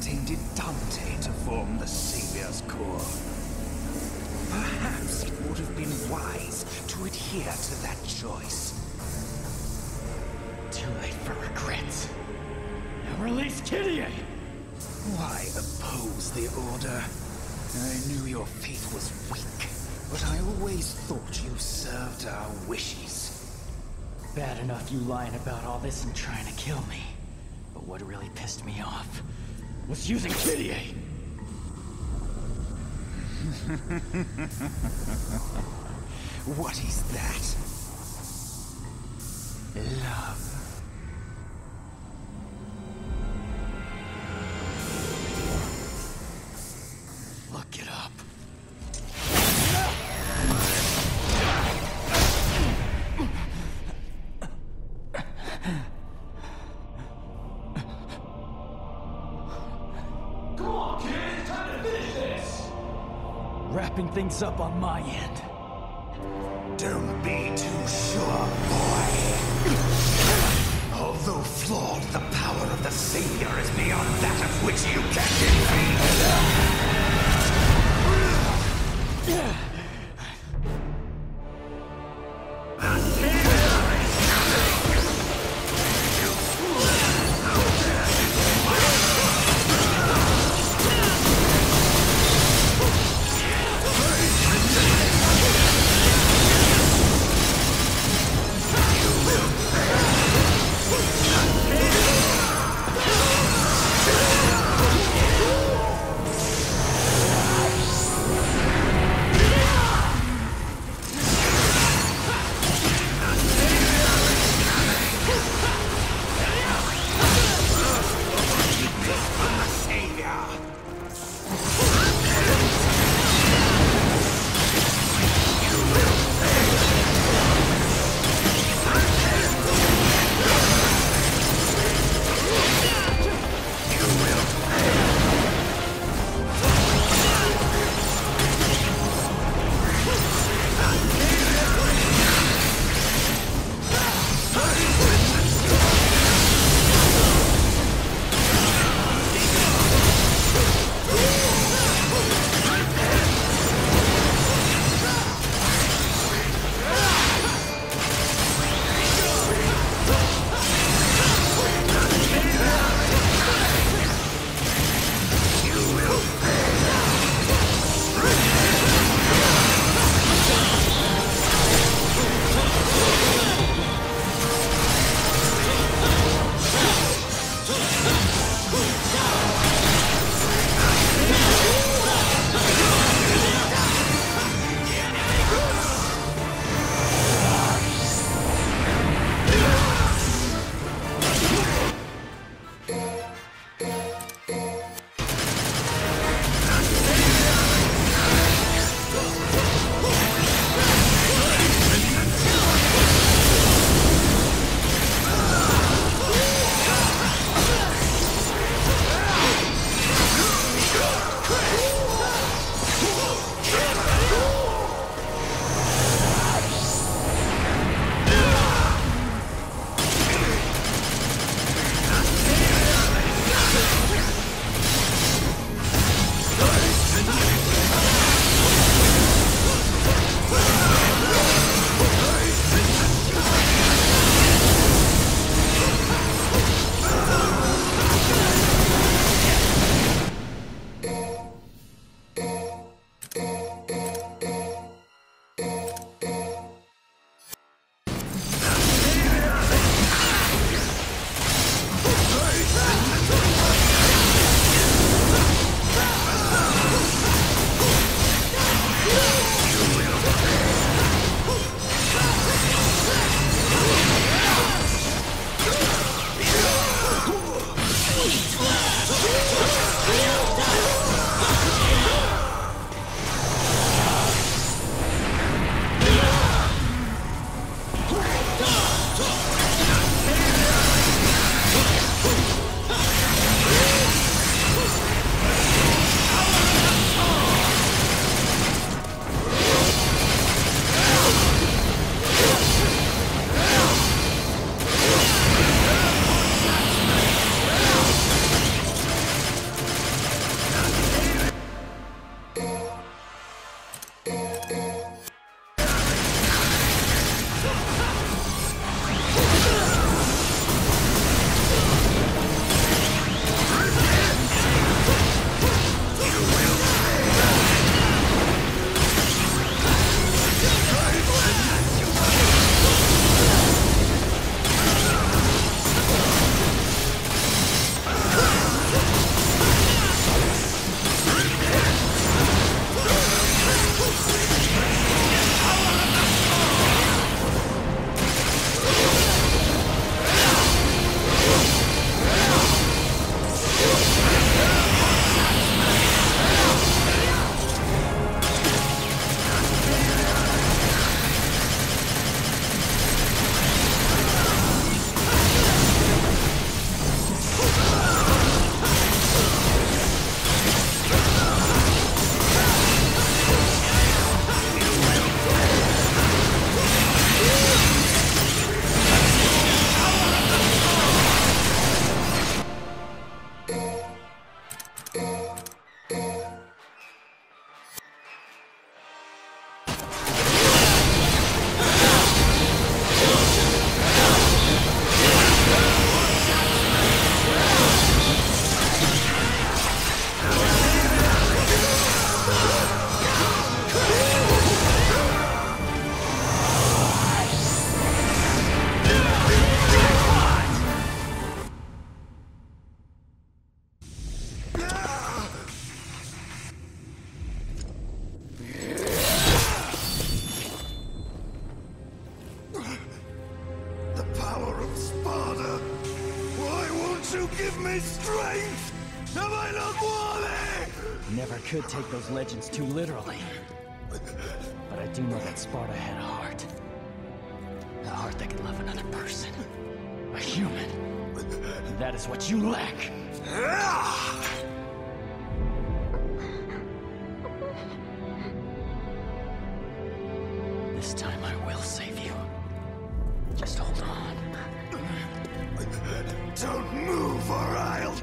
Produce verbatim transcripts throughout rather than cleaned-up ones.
tainted Dante to form the Savior's core. Perhaps it would have been wise to adhere to that choice. Too late for regrets. Now release Kyrie! Why oppose the Order? I knew your faith was weak, but I always thought you served our wishes. Bad enough you lying about all this and trying to kill me. But what really pissed me off was using Kyrie! What is that? Love. Look it up. Come on, kid! It's time to finish this! Wrapping things up on my end. Don't be too sure, boy. Although flawed, the power of the Savior is beyond that of which you can defeat. strength? Am I not worthy? Never could take those legends too literally. But I do know that Sparta had a heart. A heart that could love another person. A human. And that is what you lack. This time I will save you. Just hold on. Don't move or I'll...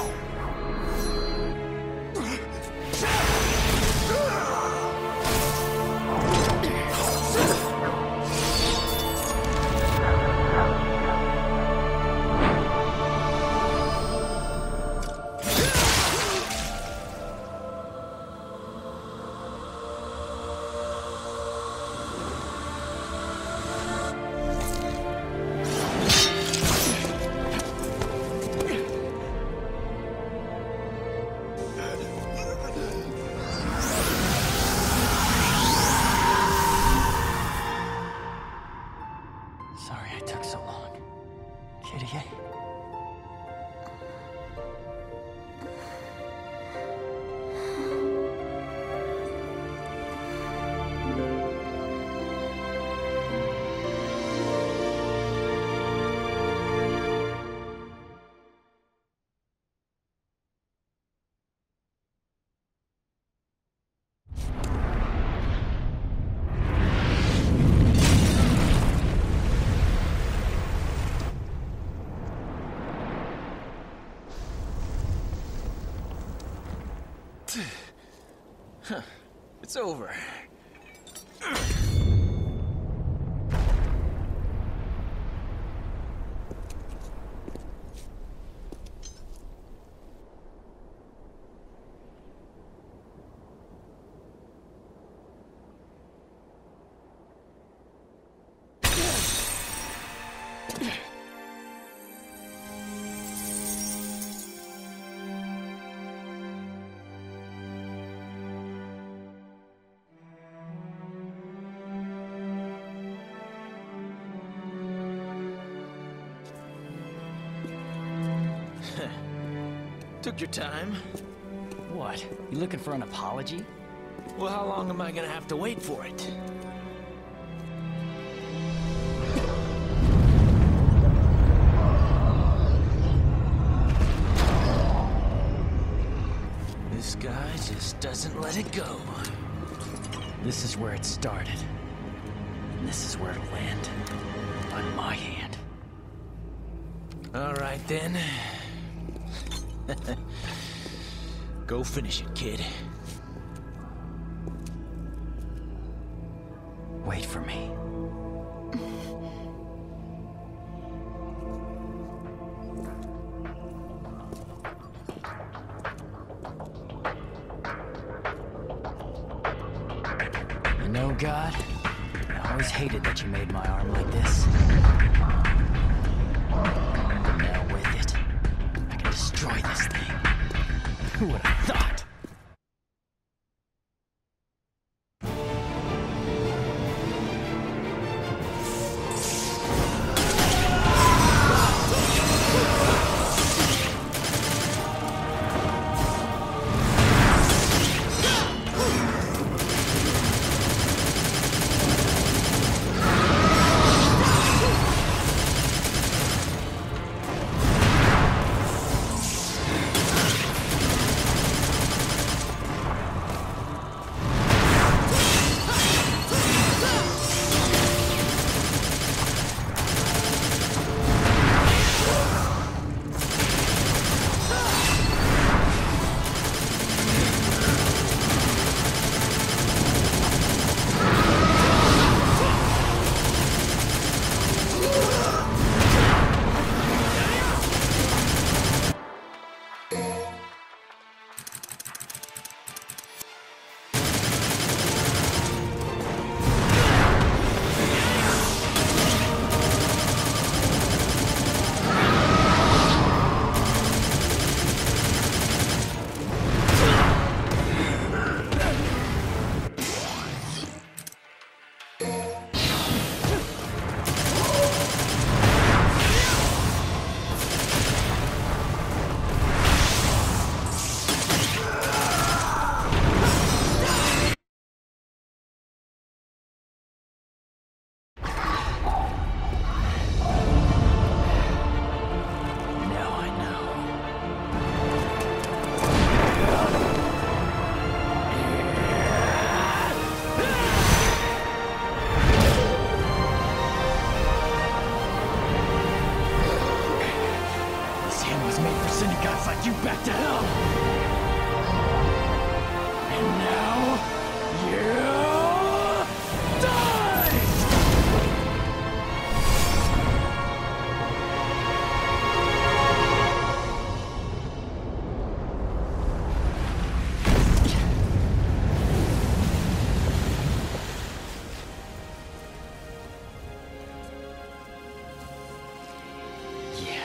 Sorry I took so long. Kyrie? Huh. It's over. Took your time. What? You looking for an apology? Well, how long am I gonna have to wait for it? This guy just doesn't let it go. This is where it started. And this is where it'll end. On my hand. All right, then. Go finish it, kid. Wait for me. You know, God, I always hated that you made my arm like this. But now with it, I can destroy this thing. Who would have thought? hell! And now, you die! Yeah.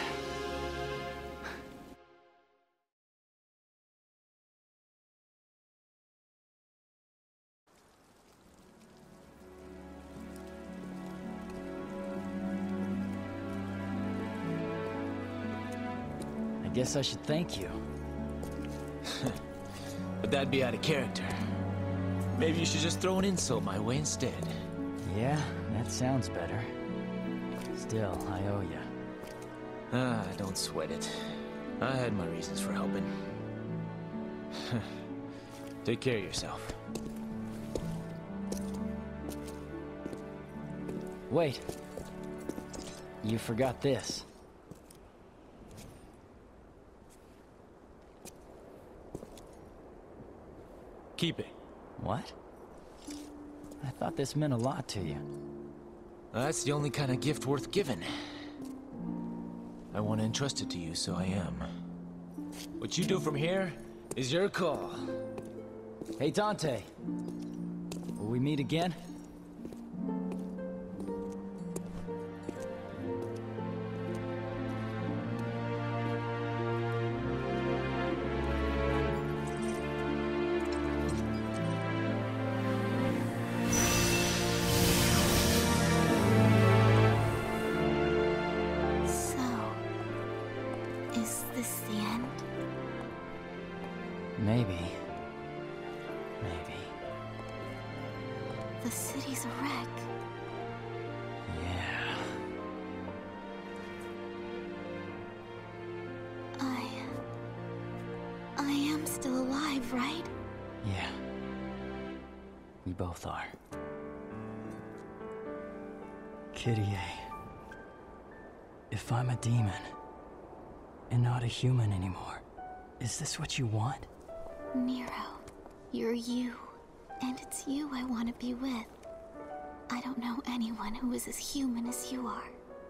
I guess I should thank you. But that'd be out of character. Maybe you should just throw an insult my way instead. Yeah, that sounds better. Still, I owe you. Ah, don't sweat it. I had my reasons for helping. Take care of yourself. Wait. You forgot this. Keep it. What? I thought this meant a lot to you. That's the only kind of gift worth giving. I want to entrust it to you, so I am. What you do from here is your call. Hey, Dante. Will we meet again? Maybe. Maybe. The city's a wreck. Yeah. I... I am still alive, right? Yeah. We both are. Kyrie. If I'm a demon, and not a human anymore, is this what you want? Nero, you're you. And it's you I want to be with. I don't know anyone who is as human as you are.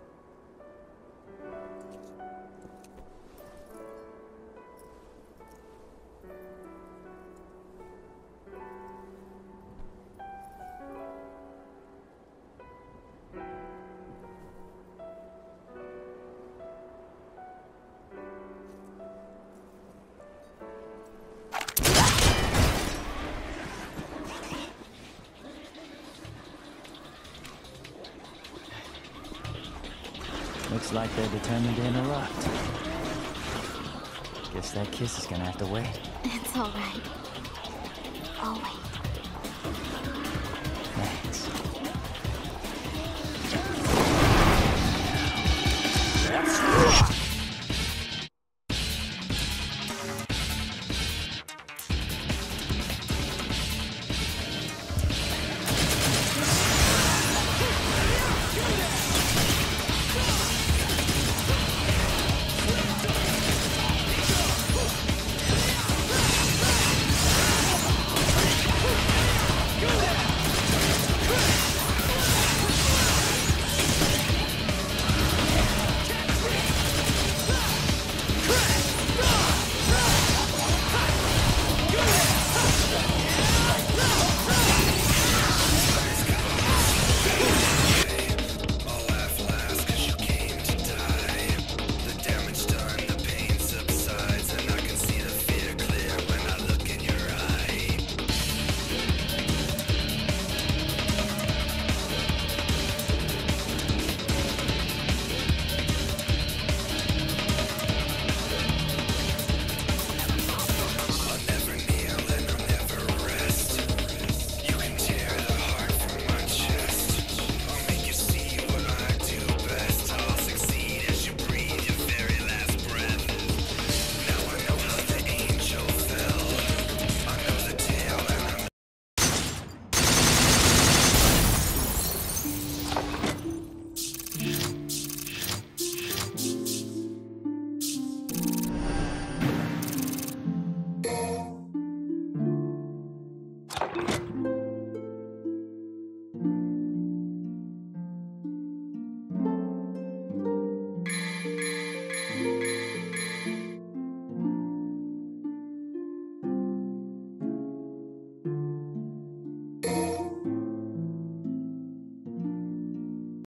Looks like they're determined to interrupt. Guess that kiss is gonna have to wait. It's all right. I'll wait. Thanks. That's